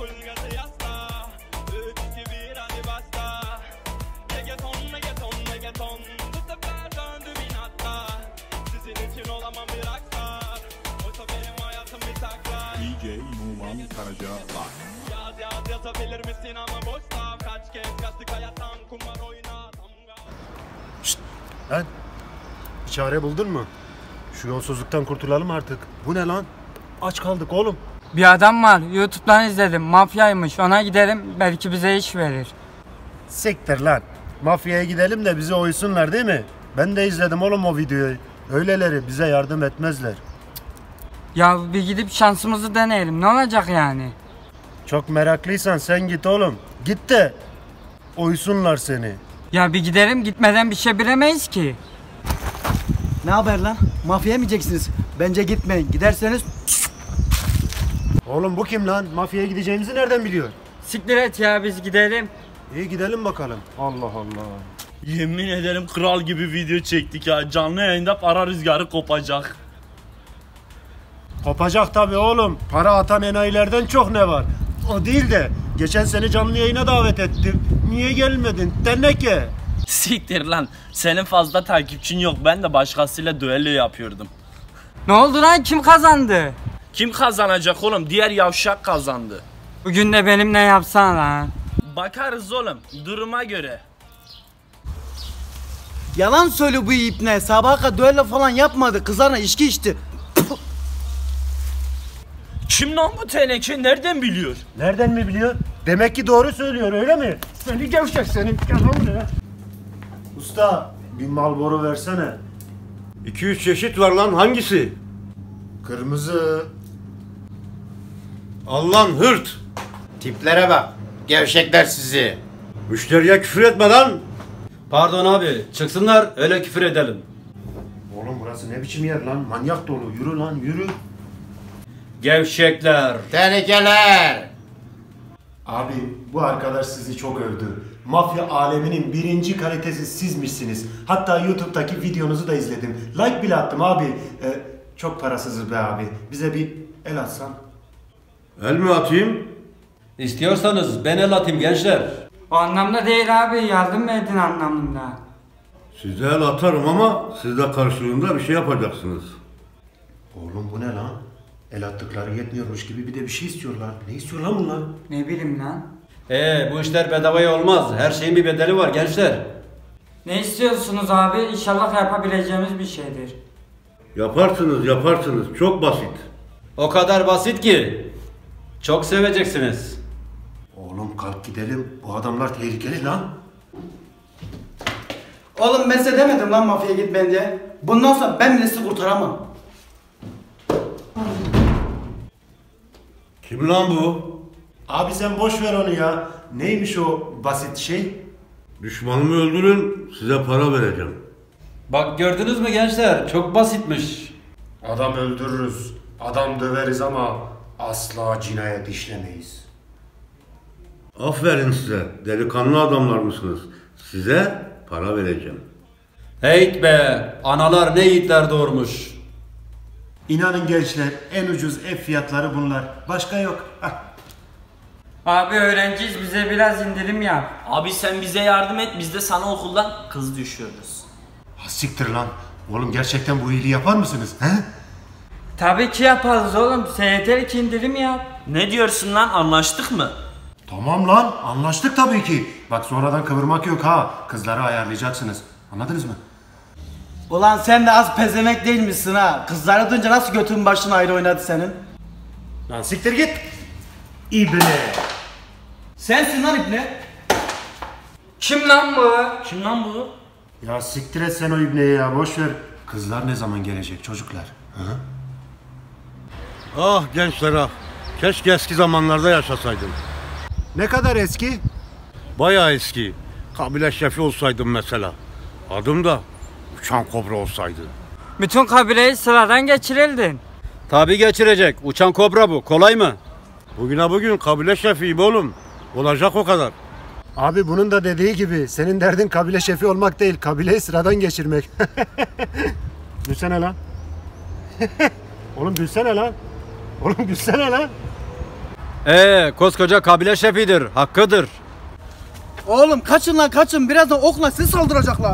DJ Numan Karaca var. Yazabilir misin ama boş lav. Kaç kez kastık hayattan kumar oyna. Şşt lan. Bir çare buldun mu? Şu yolsuzluktan kurtulalım artık. Bu ne lan? Aç kaldık oğlum. Bir adam var, YouTube'dan izledim, mafyaymış, ona gidelim belki bize iş verir. Siktir lan. Mafyaya gidelim de bizi oysunlar değil mi? Ben de izledim oğlum o videoyu. Öyleleri bize yardım etmezler. Ya bir gidip şansımızı deneyelim, ne olacak yani? Çok meraklıysan sen git oğlum. Git de oysunlar seni. Ya bir gidelim, gitmeden bir şey bilemeyiz ki. Ne haber lan? Mafyaya mı gideceksiniz? Bence gitmeyin. Giderseniz... Oğlum bu kim lan? Mafyaya gideceğimizi nereden biliyor? Siktir et ya, biz gidelim. İyi gidelim bakalım. Allah Allah. Yemin ederim kral gibi video çektik ya. Canlı yayında para rüzgarı kopacak. Kopacak tabii oğlum. Para atan enayilerden çok ne var? O değil de geçen sene canlı yayına davet ettim. Niye gelmedin? Teneke. Siktir lan. Senin fazla takipçin yok. Ben de başkasıyla düello yapıyordum. Ne oldu lan, kim kazandı? Kim kazanacak oğlum? Diğer yavşak kazandı. Bugün de benimle yapsana lan. Bakarız oğlum. Duruma göre. Yalan söylüyor bu ipne. Sabaha kadar düello falan yapmadı. Kızlarla içki içti. Kim lan bu teneke? Nereden biliyor? Nereden mi biliyor? Demek ki doğru söylüyor öyle mi? Seni gevşek seni. Gel lan buraya. Usta bir Marlboro versene. 2-3 çeşit var lan, hangisi? Kırmızı. Al lan hırt. Tiplere bak. Gevşekler sizi. Müşteriye küfür etme lan. Pardon abi, çıksınlar öyle küfür edelim. Oğlum burası ne biçim yer lan? Manyak dolu. Yürü lan yürü. Gevşekler. Tehlikeler. Abi bu arkadaş sizi çok övdü. Mafya aleminin birinci kalitesi sizmişsiniz. Hatta YouTube'daki videonuzu da izledim. Like bile attım abi. Çok parasızız be abi. Bize bir el atsan. El mi atayım? İstiyorsanız ben el atayım gençler. O anlamda değil abi, yardım edin anlamında. Size el atarım ama siz de karşılığında bir şey yapacaksınız. Oğlum bu ne lan? El attıkları yetmiyormuş gibi bir de bir şey istiyorlar. Ne istiyor lan bunlar? Ne bileyim lan. Bu işler bedavaya olmaz. Her şeyin bir bedeli var gençler. Ne istiyorsunuz abi? İnşallah yapabileceğimiz bir şeydir. Yaparsınız yaparsınız. Çok basit. O kadar basit ki. Çok seveceksiniz. Oğlum kalk gidelim. Bu adamlar tehlikeli lan. Oğlum ben size demedim lan mafyaya gitmeyin diye. Bundan sonra ben bile sizi kurtaramam. Kim lan bu? Abi sen boş ver onu ya. Neymiş o basit şey? Düşmanımı öldürün, size para vereceğim. Bak gördünüz mü gençler? Çok basitmiş. Adam öldürürüz. Adam döveriz ama asla cinayet işlemeyiz. Aferin size. Delikanlı adamlar mısınız? Size para vereceğim. Heyt be! Analar ne yiğitler doğurmuş. İnanın gençler en ucuz ev fiyatları bunlar. Başka yok. Hah. Abi öğrenciyiz, bize biraz indirim yap. Abi sen bize yardım et. Biz de sana okuldan kız düşüyoruz. Ha, siktir lan. Oğlum gerçekten bu iyiliği yapar mısınız? He? Tabii ki yaparız oğlum. SYT'lik indirim yap. Ne diyorsun lan? Anlaştık mı? Tamam lan anlaştık tabii ki. Bak sonradan kıvırmak yok ha. Kızları ayarlayacaksınız. Anladınız mı? Ulan sen de az pezemek değil misin ha? Kızları duyunca nasıl götün başın ayrı oynadı senin? Lan siktir git. İbne. Sensin lan ipne. Kim lan bu? Kim lan bu? Ya siktir et sen o ibneyi ya boş ver. Kızlar ne zaman gelecek çocuklar? Hı? Ah gençler ah. Keşke eski zamanlarda yaşasaydım. Ne kadar eski? Bayağı eski. Kabile şefi olsaydım mesela. Adım da Uçan Kobra olsaydı. Bütün kabileyi sıradan geçirildin. Tabii geçirecek. Uçan kobra bu. Kolay mı? Bugüne bugün kabile şefiyim oğlum. Olacak o kadar. Abi bunun da dediği gibi senin derdin kabile şefi olmak değil, kabileyi sıradan geçirmek. Gülsene lan. Oğlum gülsene lan. Oğlum gülsene lan. Koskoca kabile şefidir, hakkıdır. Oğlum kaçın lan kaçın. Birazdan okla sizi saldıracaklar.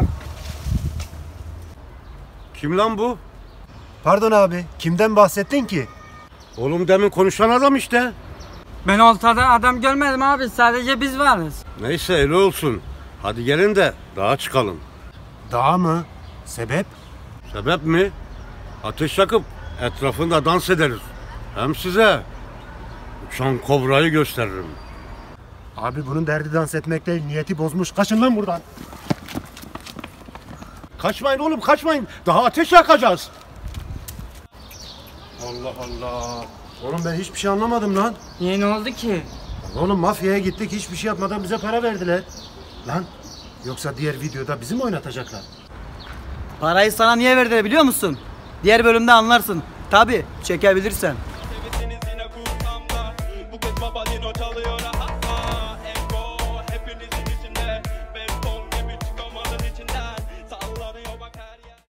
Kim lan bu? Pardon abi, kimden bahsettin ki? Oğlum demin konuşan adam işte. Ben ortada adam görmedim abi. Sadece biz varız. Neyse öyle olsun. Hadi gelin de dağa çıkalım. Dağ mı? Sebep? Sebep mi? Ateş yakıp etrafında dans ederiz. Hem size uçan kobrayı gösteririm. Abi bunun derdi dans etmek değil, niyeti bozmuş. Kaçın lan buradan. Kaçmayın oğlum kaçmayın. Daha ateş yakacağız. Allah Allah. Oğlum ben hiçbir şey anlamadım lan. Niye ne oldu ki? Oğlum mafyaya gittik, hiçbir şey yapmadan bize para verdiler. Lan yoksa diğer videoda bizi mi oynatacaklar? Parayı sana niye verdiler biliyor musun? Diğer bölümde anlarsın. Tabi çekebilirsen.